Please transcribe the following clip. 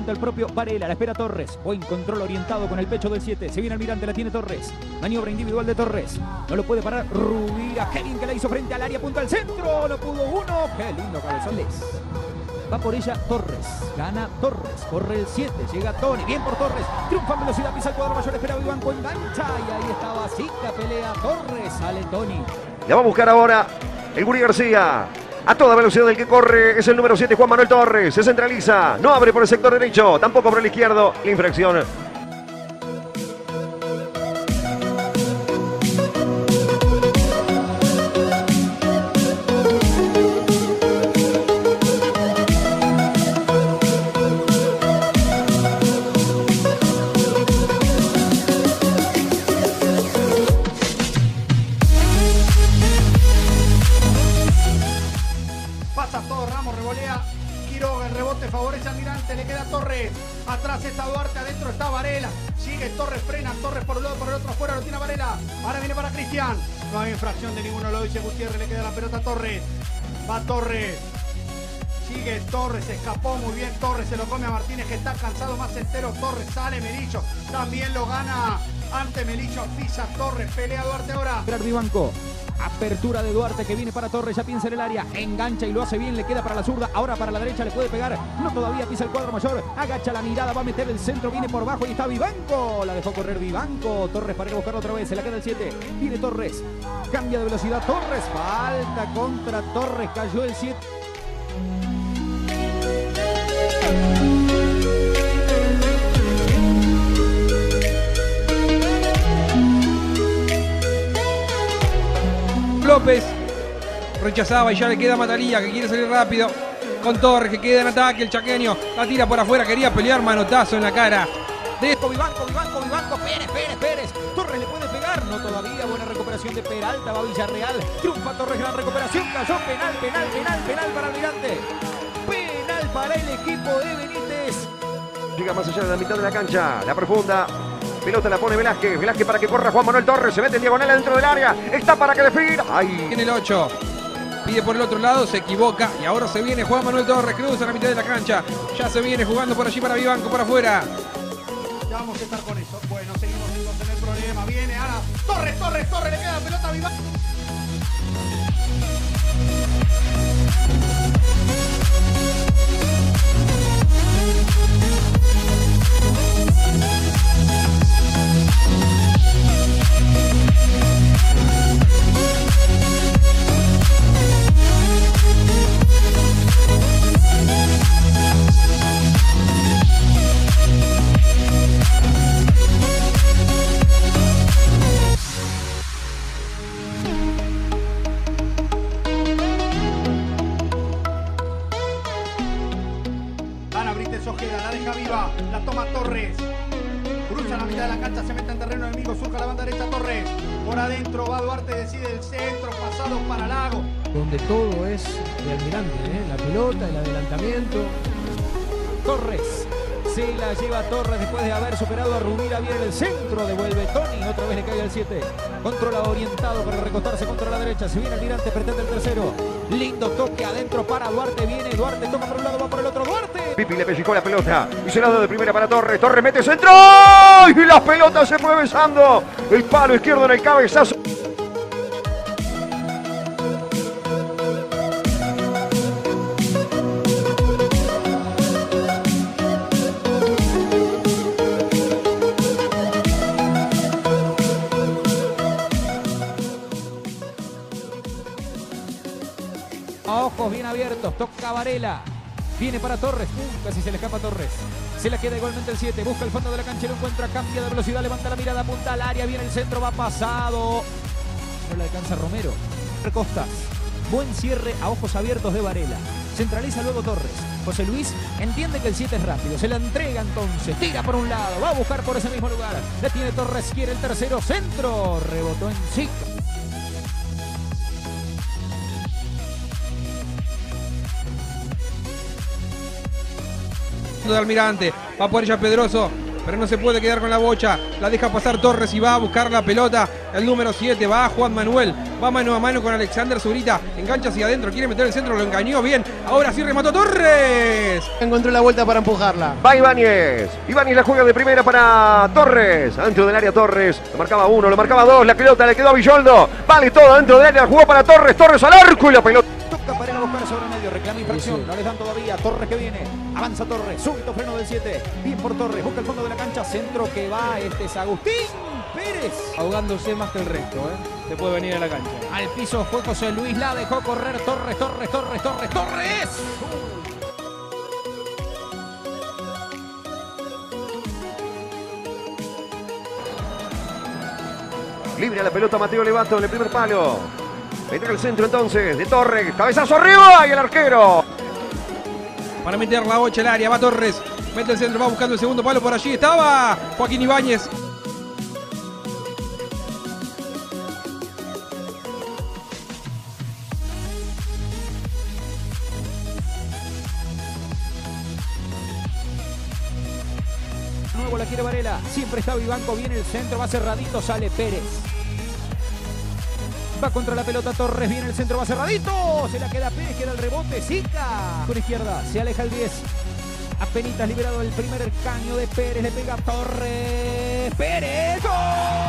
aguanta el propio Varela, la espera Torres. Buen control orientado con el pecho del 7. Se viene Almirante, la tiene Torres. Maniobra individual de Torres. No lo puede parar Rubira. Qué bien que la hizo frente al área, punta al centro. No pudo uno. Qué lindo cabezón. Va por ella Torres. Gana Torres. Corre el 7. Llega Tony. Bien por Torres. Triunfa en velocidad. Pisa el cuadro mayor. Espera Vivanco. Engancha. Y ahí está Basica. Pelea Torres. Sale Tony. La va a buscar ahora el Guri García. A toda velocidad el que corre es el número 7, Juan Manuel Torres. Se centraliza. No abre por el sector derecho. Tampoco por el izquierdo. La infracción. Pasa todo Ramos, revolea Quiroga, el rebote favorece a Almirante, le queda Torres, atrás está Duarte, adentro está Varela, sigue Torres, frena, Torres por un lado, por el otro, afuera lo tiene Varela, ahora viene para Cristian, no hay infracción de ninguno, lo dice Gutiérrez, le queda la pelota a Torres, va Torres, sigue Torres, escapó muy bien Torres, se lo come a Martínez que está cansado, más entero Torres, sale Melillo, también lo gana ante Melillo, pisa Torres, pelea Duarte ahora. Vivanco. Apertura de Duarte que viene para Torres, ya piensa en el área, engancha y lo hace bien, le queda para la zurda, ahora para la derecha le puede pegar, no todavía, pisa el cuadro mayor, agacha la mirada, va a meter el centro, viene por bajo y está Vivanco, la dejó correr Vivanco, Torres para ir a buscarlo otra vez, se la queda el 7, viene Torres, cambia de velocidad Torres, falta contra Torres, cayó el 7. López rechazaba y ya le queda Matalía que quiere salir rápido con Torres que queda en ataque, el chaqueño la tira por afuera, quería pelear, manotazo en la cara de Vivanco, Pérez, Torres le puede pegar, no todavía, buena recuperación de Peralta, va Villarreal, triunfa Torres, gran recuperación, cayó, penal para Almirante, penal para el equipo de Benítez. Llega más allá de la mitad de la cancha, la profunda. Pelota la pone Velázquez. Velázquez para que corra Juan Manuel Torres. Se mete en diagonal dentro del área. Está para que defina. ¡Ay! En el 8. Pide por el otro lado, se equivoca. Y ahora se viene Juan Manuel Torres. Cruza la mitad de la cancha. Ya se viene jugando por allí para Vivanco por afuera. Ya vamos a estar con eso. Bueno, seguimos sin tener problema. Viene ahora. Torres. Le queda la pelota a Vivanco. Ojeda, la deja viva, la toma Torres, cruza la mitad de la cancha, se mete en terreno enemigo, surca la banda derecha Torres, por adentro va Duarte, decide el centro, pasado para Lago. Donde todo es de Almirante, la pelota, el adelantamiento. Torres, se la lleva Torres después de haber superado a Rubira, viene el centro, devuelve Tony, otra vez le cae al 7, controla orientado para recostarse contra la derecha, se viene Almirante, pretende el tercero, lindo toque adentro para Duarte, viene Duarte, toca por un lado, va por el otro, Duarte. Pipi le pellizcó la pelota y se la da de primera para Torres. Torres mete centro y la pelota se fue besando el palo izquierdo en el cabezazo. A ojos bien abiertos, toca Varela. Viene para Torres, casi se le escapa a Torres. Se la queda igualmente el 7, busca el fondo de la cancha, lo encuentra, cambia de velocidad, levanta la mirada, apunta al área, viene el centro, va pasado. No le alcanza Romero. Costas, buen cierre a ojos abiertos de Varela. Centraliza luego Torres. José Luis entiende que el 7 es rápido, se la entrega entonces, tira por un lado, va a buscar por ese mismo lugar. La tiene Torres, quiere el tercero, centro, rebotó en Zic. De Almirante, va por ella Pedroso, pero no se puede quedar con la bocha. La deja pasar Torres y va a buscar la pelota. El número 7 va a Juan Manuel. Va mano a mano con Alexander Zurita. Engancha hacia adentro, quiere meter el centro, lo engañó bien. Ahora sí remató Torres. Encontró la vuelta para empujarla. Va Ibáñez. Ibáñez la juega de primera para Torres. Dentro del área Torres. Lo marcaba 1, lo marcaba 2. La pelota le quedó a Villoldo. Vale todo dentro del área. La jugó para Torres. Torres al arco y la pelota. Toca para ir a buscar sobre medio, reclama infracción, no les dan todavía. Torres que viene, avanza Torres, súbito freno del 7, bien por Torres, busca el fondo de la cancha, centro que va, este es Agustín Pérez. Ahogándose más que el resto, se puede venir a la cancha. Al piso fue José Luis, la dejó correr Torres. Libre a la pelota Mateo Levato en el primer palo. Mete el centro entonces de Torres. Cabezazo arriba y el arquero. Para meter la bocha al área, va Torres. Mete el centro, va buscando el segundo palo. Por allí estaba Joaquín Ibáñez. Nuevo la quiere Varela, siempre está Vivanco, viene el centro, va cerradito, sale Pérez. Va contra la pelota Torres, viene el centro, va cerradito, se la queda Pérez, queda el rebote, Sica. Con izquierda, se aleja el 10. Apenitas liberado el primer caño de Pérez, le pega Torres. ¡Pérez! ¡Gol!